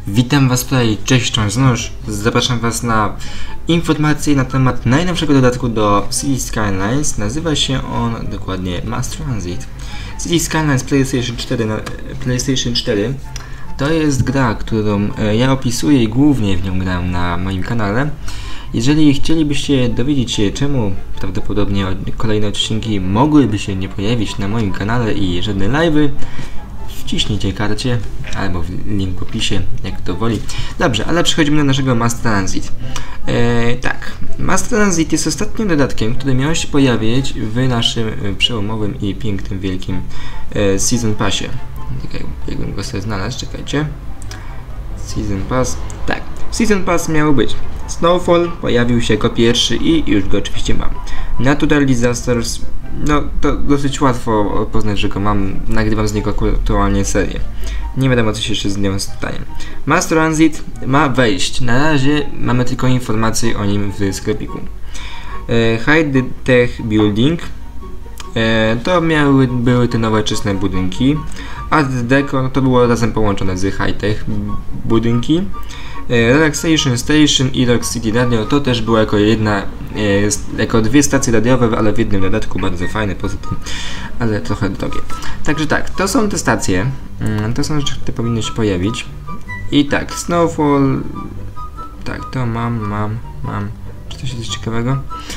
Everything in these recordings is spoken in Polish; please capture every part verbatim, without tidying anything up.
Witam Was tutaj, cześć, cześć, znów. Zapraszam Was na informacje na temat najnowszego dodatku do Cities Skylines. Nazywa się on dokładnie Mass Transit. Cities Skylines PlayStation cztery, na, PlayStation cztery to jest gra, którą ja opisuję i głównie w nią gram na moim kanale. Jeżeli chcielibyście dowiedzieć się, czemu prawdopodobnie kolejne odcinki mogłyby się nie pojawić na moim kanale i żadne live'y, wciśnijcie karcie albo link w opisie, jak to woli. Dobrze, ale przechodzimy do naszego Mass Transit. E, tak, Mass Transit jest ostatnim dodatkiem, który miał się pojawić w naszym przełomowym i pięknym, wielkim e, Season Passie. Tak, jakbym go sobie znalazł, czekajcie. Season Pass, tak, Season Pass miał być. Snowfall pojawił się jako pierwszy i już go oczywiście mam. Natural Disasters, no to dosyć łatwo poznać, że go mam, nagrywam z niego aktualnie serię. Nie wiadomo, co się jeszcze z nią stanie. Mass Transit ma wejść. Na razie mamy tylko informacje o nim w sklepiku. E, High Tech Building. E, to miały, były te nowoczesne budynki. Art Deco, no to było razem połączone z High Tech budynki. Relaxation Station i Rock City Radio to też było jako jedna, e, jako dwie stacje radiowe, ale w jednym dodatku, bardzo fajne poza tym, ale trochę drogie. Także tak, to są te stacje, to są rzeczy, które powinny się pojawić. I tak, Snowfall, tak, to mam, mam, mam, czy to się coś ciekawego?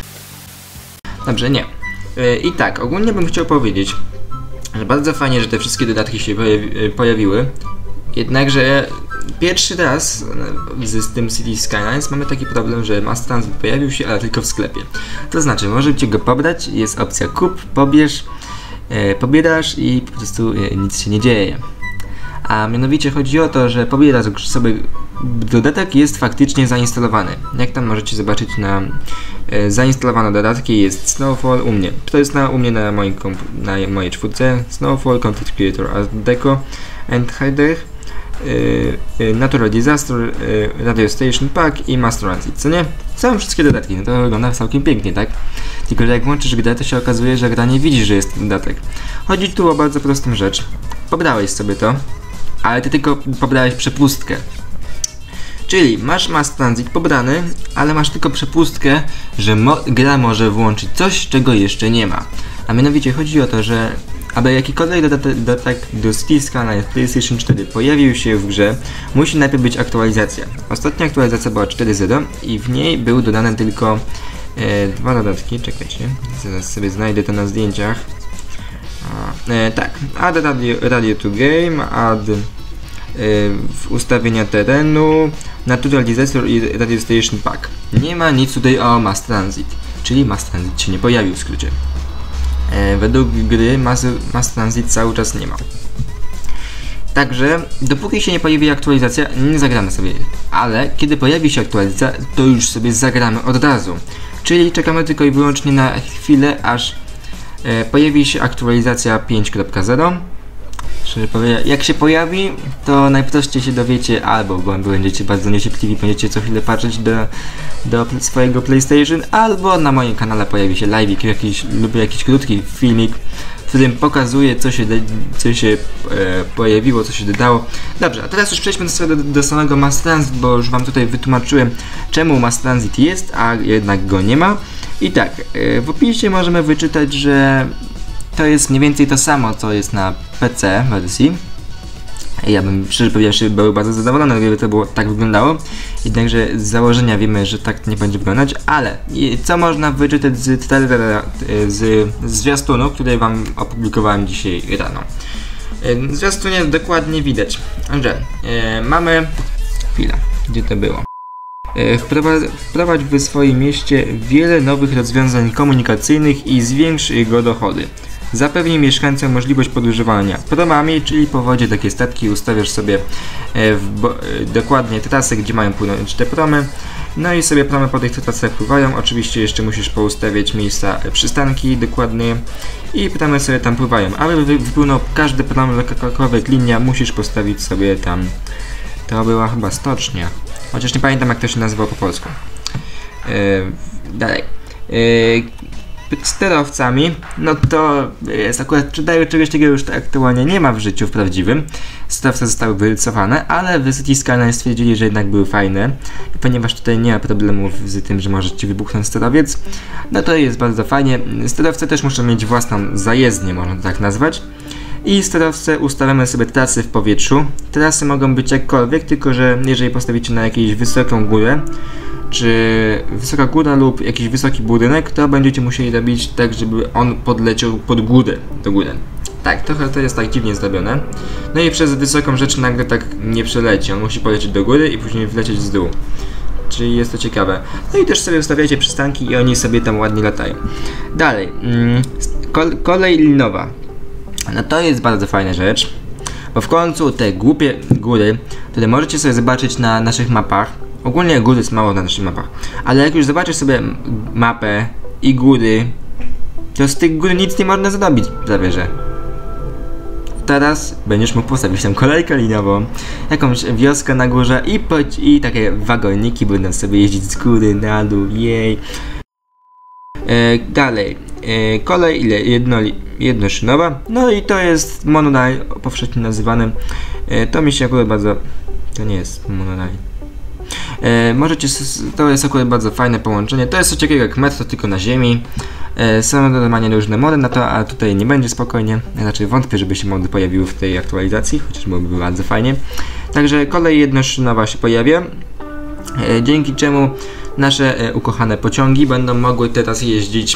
Dobrze, nie. E, I tak, ogólnie bym chciał powiedzieć, że bardzo fajnie, że te wszystkie dodatki się pojawi pojawiły, jednakże pierwszy raz z tym Cities Skylines mamy taki problem, że Mass Transit pojawił się, ale tylko w sklepie. To znaczy, możecie go pobrać, jest opcja kup, pobierz, e, pobierasz i po prostu e, nic się nie dzieje. A mianowicie chodzi o to, że pobierasz sobie dodatek, jest faktycznie zainstalowany. Jak tam możecie zobaczyć na e, zainstalowane dodatki jest Snowfall u mnie. To jest na, u mnie na, moim na mojej czwórce. Snowfall, Content Creator, Art Deco and Hidech. Yy, Natural Disaster, yy, Radio Station Pack i Mass Transit, co nie? Są wszystkie dodatki, no to wygląda całkiem pięknie, tak? Tylko, że jak włączysz grę, to się okazuje, że gra nie widzi, że jest dodatek. Chodzi tu o bardzo prostą rzecz. Pobrałeś sobie to, ale ty tylko pobrałeś przepustkę. Czyli masz Mass Transit pobrany, ale masz tylko przepustkę, że mo gra może włączyć coś, czego jeszcze nie ma. A mianowicie chodzi o to, że aby jakikolwiek dodatek do Cities Skylines PlayStation cztery pojawił się w grze, musi najpierw być aktualizacja. Ostatnia aktualizacja była cztery zero i w niej były dodane tylko e, dwa dodatki. Czekajcie, zaraz sobie znajdę to na zdjęciach. A, e, tak, add radio, radio to game, add e, ustawienia terenu, Natural Disaster i Radio Station Pack. Nie ma nic tutaj o Mass Transit, czyli Mass Transit się nie pojawił w skrócie. E, według gry Mass, Mass Transit cały czas nie ma. Także dopóki się nie pojawi aktualizacja, nie zagramy sobie. Ale kiedy pojawi się aktualizacja, to już sobie zagramy od razu. Czyli czekamy tylko i wyłącznie na chwilę, aż e, pojawi się aktualizacja pięć kropka zero. Jak się pojawi, to najprościej się dowiecie, albo bo będziecie bardzo niecierpliwi, będziecie co chwilę patrzeć do, do swojego PlayStation, albo na moim kanale pojawi się live jakiś, lub jakiś krótki filmik, w którym pokazuje, co się, co się e, pojawiło, co się dodało. Dobrze, a teraz już przejdźmy do, do, do samego Mass Transit, bo już wam tutaj wytłumaczyłem, czemu Mass Transit jest, a jednak go nie ma. I tak, e, w opisie możemy wyczytać, że to jest mniej więcej to samo, co jest na P C wersji. Ja bym szczerze powiedziawszy był bardzo zadowolony, gdyby to było tak wyglądało. Jednakże z założenia wiemy, że tak nie będzie wyglądać, ale co można wyczytać z trailera, z zwiastunu, który wam opublikowałem dzisiaj rano. W zwiastunie dokładnie widać, że e, mamy... Chwila, gdzie to było? Wprowadź w swoim mieście wiele nowych rozwiązań komunikacyjnych i zwiększ jego dochody. Zapewni mieszkańcom możliwość podróżowania promami, czyli po wodzie takie statki ustawiasz sobie w dokładnie trasy, gdzie mają płynąć te promy. No i sobie promy po tych trasach pływają. Oczywiście jeszcze musisz poustawiać miejsca przystanki dokładnie i promy sobie tam pływają. Aby wypłynął każdy prom, jakakolwiek linia, musisz postawić sobie tam. To była chyba stocznia. Chociaż nie pamiętam, jak to się nazywało po polsku. Yy, dalej. Yy, sterowcami, no to jest akurat, czy dają czegoś takiego już aktualnie nie ma w życiu w prawdziwym. sterowce zostały wycofane, ale w City Skylines stwierdzili, że jednak były fajne. I ponieważ tutaj nie ma problemów z tym, że może ci wybuchnąć sterowiec, no to jest bardzo fajnie. Sterowce też muszą mieć własną zajezdnię, można to tak nazwać. I sterowce ustawiamy sobie trasy w powietrzu. Trasy mogą być jakkolwiek, tylko że jeżeli postawicie na jakąś wysoką górę, czy wysoka góra lub jakiś wysoki budynek, to będziecie musieli robić tak, żeby on podleciał pod górę, do góry. Tak, trochę to jest tak dziwnie zrobione. No i przez wysoką rzecz nagle tak nie przeleci, on musi polecieć do góry i później wlecieć z dół. Czyli jest to ciekawe. No i też sobie ustawiacie przystanki i oni sobie tam ładnie latają. Dalej, mm, kol kolej linowa. No to jest bardzo fajna rzecz, bo w końcu te głupie góry, które możecie sobie zobaczyć na naszych mapach, ogólnie góry jest mało na naszych mapach, ale jak już zobaczysz sobie mapę i góry, to z tych gór nic nie można zrobić prawie że. Teraz będziesz mógł postawić tam kolejkę linową, jakąś wioskę na górze i, i takie wagoniki będą sobie jeździć z góry na dół, jej. E, dalej, e, kolej jedno, jednoszynowa, no i to jest monorail powszechnie nazywany. E, to mi się akurat bardzo, to nie jest monorail. E, możecie, to jest akurat bardzo fajne połączenie, to jest coś takiego jak metro, tylko na ziemi. E, są normalnie różne mody na to, a tutaj nie będzie spokojnie, raczej wątpię, żeby się mody pojawiły w tej aktualizacji, chociaż byłoby bardzo fajnie. Także kolej jednoszynowa się pojawia, e, dzięki czemu nasze e, ukochane pociągi będą mogły teraz jeździć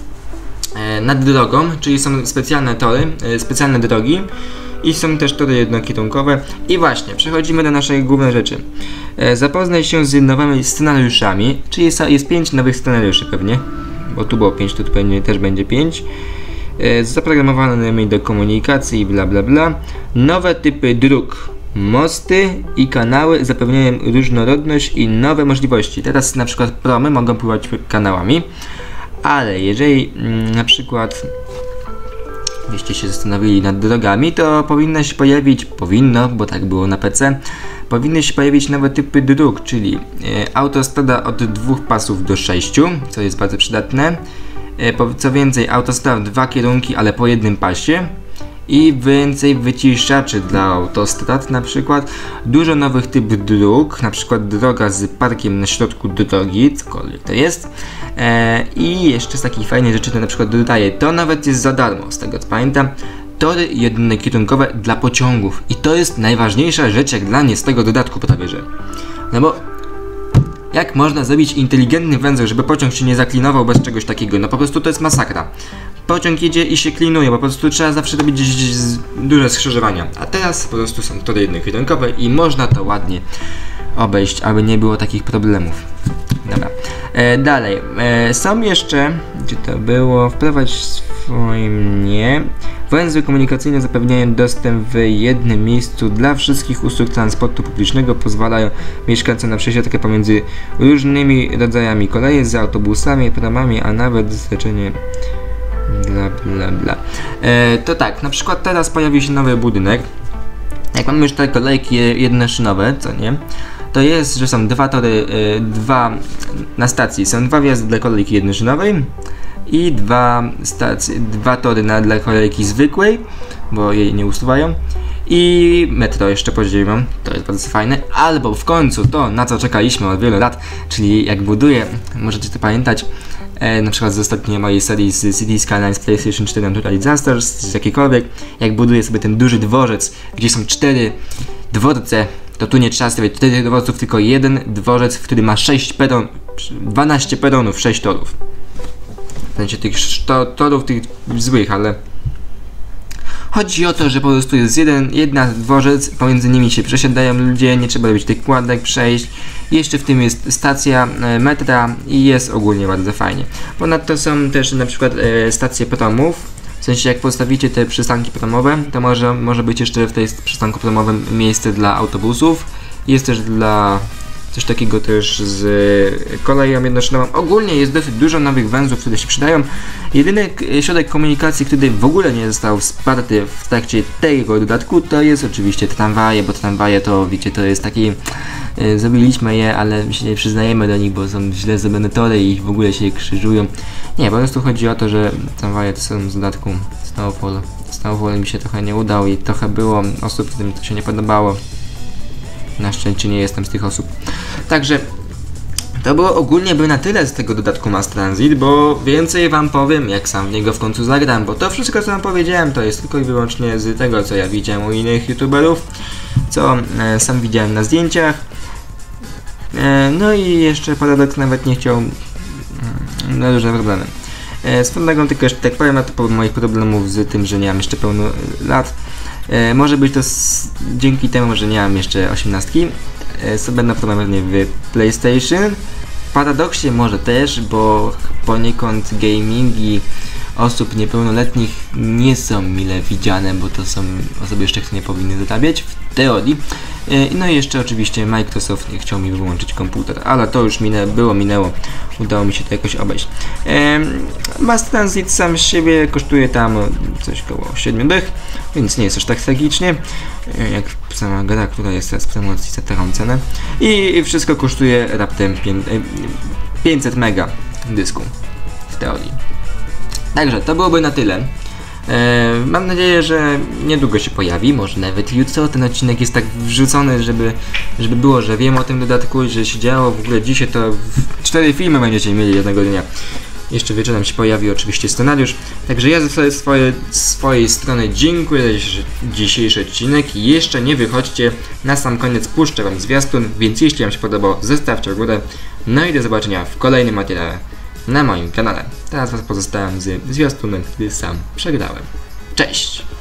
e, nad drogą, czyli są specjalne tory, e, specjalne drogi i są też tory jednokierunkowe. I właśnie, przechodzimy do naszej głównej rzeczy. E, zapoznaj się z nowymi scenariuszami, czyli jest, jest pięć nowych scenariuszy pewnie, bo tu było pięć, to tu pewnie też będzie pięć. E, z zaprogramowanymi do komunikacji, bla bla bla. Nowe typy dróg. Mosty i kanały zapewniają różnorodność i nowe możliwości. Teraz na przykład promy mogą pływać kanałami, ale jeżeli mm, na przykład byście się zastanowili nad drogami, to powinno się pojawić, powinno, bo tak było na P C, powinny się pojawić nowe typy dróg, czyli e, autostrada od dwóch pasów do sześciu, co jest bardzo przydatne. E, co więcej, autostrada w dwa kierunki, ale po jednym pasie. I więcej wyciszaczy dla autostrad, na przykład dużo nowych typów dróg, na przykład droga z parkiem na środku drogi, cokolwiek to jest. E, I jeszcze z takich fajnych rzeczy to na przykład dodaje, to nawet jest za darmo, z tego co pamiętam, tory jednokierunkowe dla pociągów. I to jest najważniejsza rzecz jak dla mnie z tego dodatku prawie że. No bo jak można zrobić inteligentny węzeł, żeby pociąg się nie zaklinował bez czegoś takiego? No po prostu to jest masakra. Pociąg jedzie i się klinuje, po prostu trzeba zawsze robić duże skrzyżowania. A teraz po prostu są tory jednokierunkowe i można to ładnie obejść, aby nie było takich problemów. Dobra. E, dalej. E, są jeszcze, gdzie to było, wprowadź swoim nie. Węzły komunikacyjne zapewniają dostęp w jednym miejscu dla wszystkich usług transportu publicznego, pozwalają mieszkańcom na przesiadkę pomiędzy różnymi rodzajami kolei, z autobusami, promami, a nawet zleczenie bla bla bla. E, to tak, na przykład teraz pojawi się nowy budynek. Jak mamy już te kolejki jednoszynowe, co nie? To jest, że są dwa tory, e, dwa na stacji, są dwa wjazdy dla kolejki jednoszynowej i dwa stacje, dwa tory na, dla kolejki zwykłej, bo jej nie usuwają. I metro jeszcze później mam, to jest bardzo fajne, albo w końcu to, na co czekaliśmy od wielu lat, czyli jak buduję, możecie to pamiętać, e, na przykład z ostatniej mojej serii z City Skylines PlayStation cztery Natural Disasters, czy jakikolwiek, jak buduję sobie ten duży dworzec, gdzie są cztery dworce, to tu nie trzeba stawiać czterech dworców, tylko jeden dworzec, który ma sześć peron, dwanaście peronów, sześć torów. W sensie tych torów, tych złych, ale chodzi o to, że po prostu jest jeden, jedna dworzec, pomiędzy nimi się przesiadają ludzie, nie trzeba robić tych kładek, przejść. Jeszcze w tym jest stacja e, metra i jest ogólnie bardzo fajnie. Ponadto są też na przykład e, stacje promów, w sensie jak postawicie te przystanki promowe, to może, może być jeszcze w tej przystanku promowym miejsce dla autobusów. Jest też dla coś takiego też z koleją jednoszynową. Ogólnie jest dosyć dużo nowych węzłów, które się przydają. Jedyny środek komunikacji, który w ogóle nie został wsparty w trakcie tego dodatku, to jest oczywiście tramwaje, bo tramwaje to, wiecie, to jest taki... Yy, zrobiliśmy je, ale się nie przyznajemy do nich, bo są źle zrobione tory i w ogóle się krzyżują. Nie, po prostu chodzi o to, że tramwaje to są z dodatku Snowfall. Snowfall mi się trochę nie udał i trochę było osób, którym to się nie podobało. Na szczęście nie jestem z tych osób. Także to było ogólnie by na tyle z tego dodatku Mass Transit, bo więcej wam powiem, jak sam w niego w końcu zagram, bo to wszystko, co wam powiedziałem, to jest tylko i wyłącznie z tego, co ja widziałem u innych youtuberów, co e, sam widziałem na zdjęciach. E, no i jeszcze Paradox nawet nie chciał, mm, no różne problemy. E, swoją drogą tylko jeszcze tak powiem, a to po moich problemów z tym, że nie mam jeszcze pełno lat. E, może być to z, dzięki temu, że nie mam jeszcze osiemnastki. E, są będą problemy pewnie w PlayStation. W Paradoxie może też, bo poniekąd gamingi osób niepełnoletnich nie są mile widziane, bo to są osoby jeszcze, które nie powinny zarabiać w teorii. E, no i jeszcze oczywiście Microsoft nie chciał mi wyłączyć komputer, ale to już minę, było, minęło. Udało mi się to jakoś obejść. E, Mass Transit sam z siebie kosztuje tam coś koło siedmiu dych, więc nie jest aż tak tragicznie, e, jak sama gra, która jest teraz w promocji za taką cenę. I wszystko kosztuje raptem pięćset mega dysku w teorii. Także to byłoby na tyle. E, mam nadzieję, że niedługo się pojawi, może nawet jutro. Ten odcinek jest tak wrzucony, żeby, żeby było, że wiem o tym dodatku, że się działo. W ogóle dzisiaj to cztery filmy będziecie mieli jednego dnia. Jeszcze wieczorem się pojawi oczywiście scenariusz. Także ja ze swojej, swojej strony dziękuję za dzisiejszy, dzisiejszy odcinek. Jeszcze nie wychodźcie, na sam koniec puszczę wam zwiastun, więc jeśli wam się podobało, zostawcie górę. No i do zobaczenia w kolejnym materiale na moim kanale. Teraz was pozostałem z zwiastunem, który sam przegrałem. Cześć!